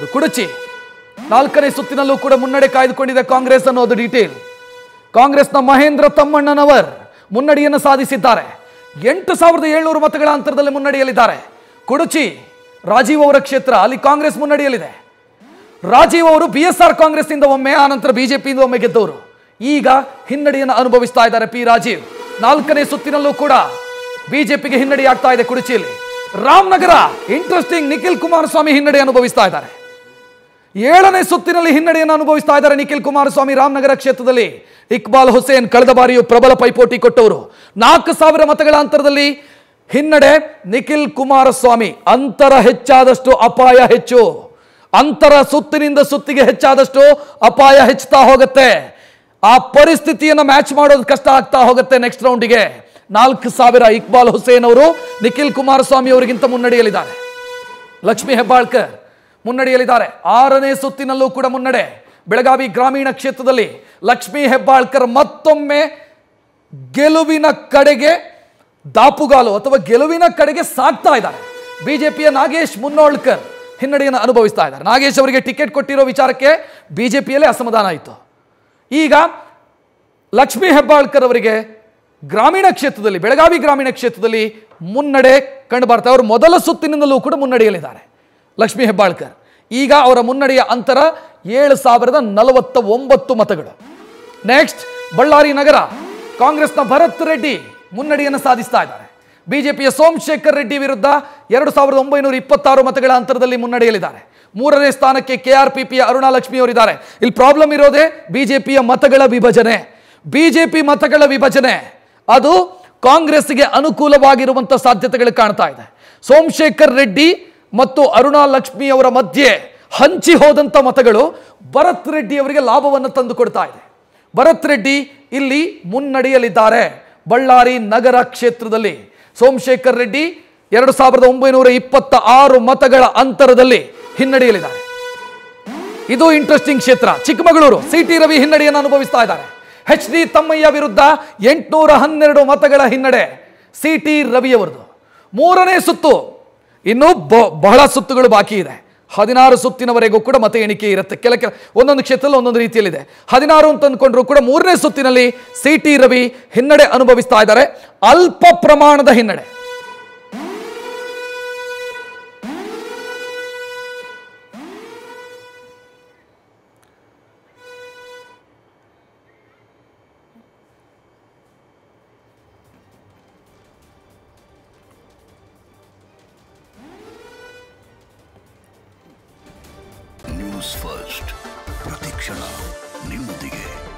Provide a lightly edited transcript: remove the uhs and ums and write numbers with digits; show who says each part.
Speaker 1: ಕುಡಚಿ ನಾಲ್ಕನೇ ಸುತ್ತಿನಲ್ಲೂ ಕೂಡ ಮುನ್ನಡೆ ಕಾಯ್ದುಕೊಂಡಿದೆ ಕಾಂಗ್ರೆಸ್ ಅನ್ನೋದು ಡೀಟೇಲ್. ಕಾಂಗ್ರೆಸ್ನ ಮಹೇಂದ್ರ ತಮ್ಮಣ್ಣನವರ್ ಮುನ್ನಡೆಯನ್ನು ಸಾಧಿಸಿದ್ದಾರೆ. 8700 ಮತಗಳ ಅಂತರದಲ್ಲಿ ಮುನ್ನಡೆಯಲ್ಲಿದ್ದಾರೆ. ಕುಡಚಿ ರಾಜೀವ್ ಅವರ ಕ್ಷೇತ್ರ, ಅಲ್ಲಿ ಕಾಂಗ್ರೆಸ್ ಮುನ್ನಡೆಯಲ್ಲಿದೆ. ರಾಜೀವ್ ಅವರು BSR ಕಾಂಗ್ರೆಸ್ ಇಂದ ಒಮ್ಮೆ, ಆನಂತರ ಬಿಜೆಪಿಯಿಂದ ಒಮ್ಮೆ ಗೆದ್ದವರು. ಈಗ ಹಿನ್ನಡೆಯನ್ನು ಅನುಭವಿಸ್ತಾ ಇದ್ದಾರೆ ಪಿ ರಾಜೀವ್. ನಾಲ್ಕನೇ ಸುತ್ತಿನಲ್ಲೂ ಕೂಡ ಬಿಜೆಪಿಗೆ ಹಿನ್ನಡೆಯಾಗ್ತಾ ಇದೆ ಕುಡಚಿಯಲ್ಲಿ. ರಾಮನಗರ ಇಂಟ್ರೆಸ್ಟಿಂಗ್, ನಿಖಿಲ್ ಕುಮಾರಸ್ವಾಮಿ ಹಿನ್ನಡೆ ಅನುಭವಿಸ್ತಾ ಇದ್ದಾರೆ. 7ನೇ ಸುತ್ತಿನಲ್ಲಿ ಹಿನ್ನಡೆಯನ್ನು ಅನುಭವಿಸ್ತಾ ಇದ್ದಾರೆ ನಿಖಿಲ್ ಕುಮಾರಸ್ವಾಮಿ ರಾಮನಗರ ಕ್ಷೇತ್ರದಲ್ಲಿ. ಇಕ್ಬಾಲ್ ಹುಸೇನ್ ಕಳೆದ ಬಾರಿಯೂ ಪ್ರಬಲ ಪೈಪೋಟಿ ಕೊಟ್ಟವರು. 4000 ಮತಗಳ ಅಂತರದಲ್ಲಿ ಹಿನ್ನಡೆ ನಿಖಿಲ್ ಕುಮಾರಸ್ವಾಮಿ. ಅಂತರ ಹೆಚ್ಚಾದಷ್ಟು ಅಪಾಯ ಹೆಚ್ಚು. ಅಂತರ ಸುತ್ತಿನಿಂದ ಸುತ್ತಿಗೆ ಹೆಚ್ಚಾದಷ್ಟು ಅಪಾಯ ಹೆಚ್ಚುತ್ತಾ ಹೋಗುತ್ತೆ. ಆ ಪರಿಸ್ಥಿತಿಯನ್ನು ಮ್ಯಾಚ್ ಮಾಡೋದು ಕಷ್ಟ ಆಗ್ತಾ ಹೋಗುತ್ತೆ ನೆಕ್ಸ್ಟ್ ರೌಂಡಿಗೆ. 4000 ಇಕ್ಬಾಲ್ ಹುಸೇನ್ ಅವರು ನಿಖಿಲ್ ಕುಮಾರಸ್ವಾಮಿ ಅವರಿಗಿಂತ ಮುನ್ನಡೆಯಲ್ಲಿದ್ದಾರೆ. ಲಕ್ಷ್ಮೀ ಹೆಬ್ಬಾಳ್ಕರ್ ಮುನ್ನಡೆಯಲ್ಲಿದ್ದಾರೆ. 6ನೇ ಸುತ್ತಿನಲ್ಲೂ ಕೂಡ ಮುನ್ನಡೆ. ಬೆಳಗಾವಿ ಗ್ರಾಮೀಣ ಕ್ಷೇತ್ರದಲ್ಲಿ ಲಕ್ಷ್ಮೀ ಹೆಬ್ಬಾಳ್ಕರ್ ಮತ್ತೊಮ್ಮೆ ಗೆಲುವಿನ ಕಡೆಗೆ ದಾಪುಗಾಲು ಅಥವಾ ಗೆಲುವಿನ ಕಡೆಗೆ ಸಾಗ್ತಾ ಇದ್ದಾರೆ. ಬಿಜೆಪಿಯ ನಾಗೇಶ್ ಮುನ್ನೋಳ್ಕರ್ ಹಿನ್ನಡೆಯನ್ನು ಅನುಭವಿಸ್ತಾ ಇದ್ದಾರೆ. ನಾಗೇಶ್ ಅವರಿಗೆ ಟಿಕೆಟ್ ಕೊಟ್ಟಿರೋ ವಿಚಾರಕ್ಕೆ ಬಿಜೆಪಿಯಲ್ಲೇ ಅಸಮಾಧಾನ ಆಯಿತು. ಈಗ ಲಕ್ಷ್ಮೀ ಹೆಬ್ಬಾಳ್ಕರ್ ಅವರಿಗೆ ಗ್ರಾಮೀಣ ಕ್ಷೇತ್ರದಲ್ಲಿ, ಬೆಳಗಾವಿ ಗ್ರಾಮೀಣ ಕ್ಷೇತ್ರದಲ್ಲಿ ಮುನ್ನಡೆ ಕಂಡು ಬರ್ತಾ. ಅವರು ಮೊದಲ ಸುತ್ತಿನಿಂದಲೂ ಕೂಡ ಮುನ್ನಡೆಯಲ್ಲಿದ್ದಾರೆ ಲಕ್ಷ್ಮೀ ಹೆಬ್ಬಾಳ್ಕರ್. ಈಗ ಅವರ ಮುನ್ನಡೆಯ ಅಂತರ 7049 ಮತಗಳು. ನೆಕ್ಸ್ಟ್ ಬಳ್ಳಾರಿ ನಗರ, ಕಾಂಗ್ರೆಸ್ನ ಭರತ್ ರೆಡ್ಡಿ ಮುನ್ನಡೆಯನ್ನು ಸಾಧಿಸ್ತಾ ಇದ್ದಾರೆ. ಬಿಜೆಪಿಯ ಸೋಮಶೇಖರ್ ರೆಡ್ಡಿ ವಿರುದ್ಧ 2926 ಮತಗಳ ಅಂತರದಲ್ಲಿ ಮುನ್ನಡೆಯಲ್ಲಿದ್ದಾರೆ. 3ನೇ ಸ್ಥಾನಕ್ಕೆ KRPPಯ ಅರುಣಾ ಲಕ್ಷ್ಮಿ ಅವರಿದ್ದಾರೆ. ಇಲ್ಲಿ ಪ್ರಾಬ್ಲಮ್ ಇರೋದೇ ಬಿಜೆಪಿಯ ಮತಗಳ ವಿಭಜನೆ. ಬಿಜೆಪಿ ಮತಗಳ ವಿಭಜನೆ ಅದು ಕಾಂಗ್ರೆಸ್ಗೆ ಅನುಕೂಲವಾಗಿರುವಂತಹ ಸಾಧ್ಯತೆಗಳು ಕಾಣ್ತಾ ಇದೆ. ಸೋಮಶೇಖರ್ ರೆಡ್ಡಿ ಮತ್ತು ಅರುಣಾ ಲಕ್ಷ್ಮಿ ಅವರ ಮಧ್ಯೆ ಹಂಚಿ ಹೋದಂಥ ಮತಗಳು ಭರತ್ ರೆಡ್ಡಿ ಅವರಿಗೆ ಲಾಭವನ್ನು ತಂದು ಕೊಡ್ತಾ ಇದೆ. ಭರತ್ ರೆಡ್ಡಿ ಇಲ್ಲಿ ಮುನ್ನಡೆಯಲಿದ್ದಾರೆ. ಬಳ್ಳಾರಿ ನಗರ ಕ್ಷೇತ್ರದಲ್ಲಿ ಸೋಮಶೇಖರ್ ರೆಡ್ಡಿ 2926 ಮತಗಳ ಅಂತರದಲ್ಲಿ ಹಿನ್ನಡೆಯಲಿದ್ದಾರೆ. ಇದು ಇಂಟ್ರೆಸ್ಟಿಂಗ್ ಕ್ಷೇತ್ರ. ಚಿಕ್ಕಮಗಳೂರು, CT ರವಿ ಹಿನ್ನಡೆಯನ್ನು ಅನುಭವಿಸ್ತಾ ಇದ್ದಾರೆ. HD ತಮ್ಮಯ್ಯ ವಿರುದ್ಧ 812 ಮತಗಳ ಹಿನ್ನಡೆ CT ರವಿ ಅವರದು. 3ನೇ ಸುತ್ತು, ಇನ್ನೂ ಬಹಳ ಸುತ್ತುಗಳು ಬಾಕಿ ಇದೆ. 16 ಸುತ್ತಿನವರೆಗೂ ಕೂಡ ಮತ ಎಣಿಕೆ ಇರುತ್ತೆ. ಒಂದೊಂದು ಕ್ಷೇತ್ರದಲ್ಲಿ ಒಂದೊಂದು ರೀತಿಯಲ್ಲಿದೆ. 16 ಅಂತ ಅಂದ್ಕೊಂಡ್ರು ಕೂಡ 3ನೇ ಸುತ್ತಿನಲ್ಲಿ CT ರವಿ ಹಿನ್ನಡೆ ಅನುಭವಿಸ್ತಾ ಇದ್ದಾರೆ. ಅಲ್ಪ ಪ್ರಮಾಣದ ಹಿನ್ನಡೆ.
Speaker 2: ನ್ಯೂಸ್ ಫಸ್ಟ್, ಪ್ರತಿಕ್ಷಣ ನಿಮ್ಮೊಂದಿಗೆ.